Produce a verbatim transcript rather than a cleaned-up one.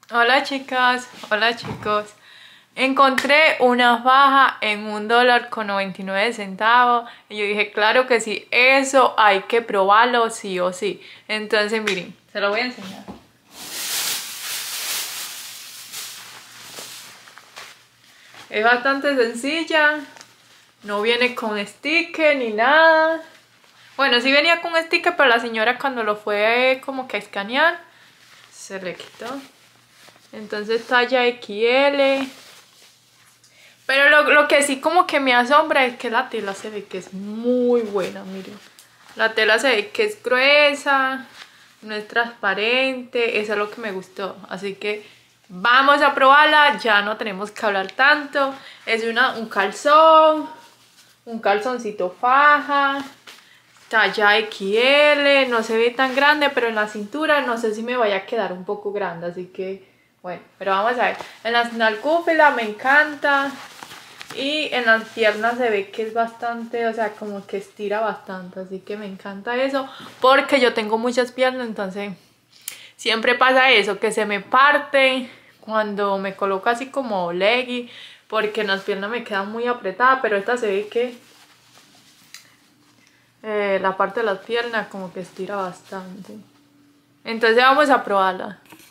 Hola chicas, hola chicos. Encontré una faja en un dólar con noventa y nueve centavos y yo dije, claro que sí, eso hay que probarlo sí o sí. Entonces miren, se lo voy a enseñar. Es bastante sencilla, no viene con sticker ni nada. Bueno, sí venía con sticker, pero la señora cuando lo fue como que a escanear, se le quitó. Entonces talla equis ele. Pero lo, lo que sí como que me asombra es que la tela se ve que es muy buena, miren. La tela se ve que es gruesa, no es transparente, eso es lo que me gustó. Así que vamos a probarla, ya no tenemos que hablar tanto. Es una, un calzón, un calzoncito faja, talla equis ele, no se ve tan grande, pero en la cintura no sé si me vaya a quedar un poco grande, así que bueno, pero vamos a ver. En la snalcúfila me encanta. Y en las piernas se ve que es bastante, o sea, como que estira bastante, así que me encanta eso, porque yo tengo muchas piernas, entonces siempre pasa eso, que se me parte cuando me coloco así como leggy, porque en las piernas me queda muy apretada, pero esta se ve que eh, la parte de las piernas como que estira bastante. Entonces vamos a probarla.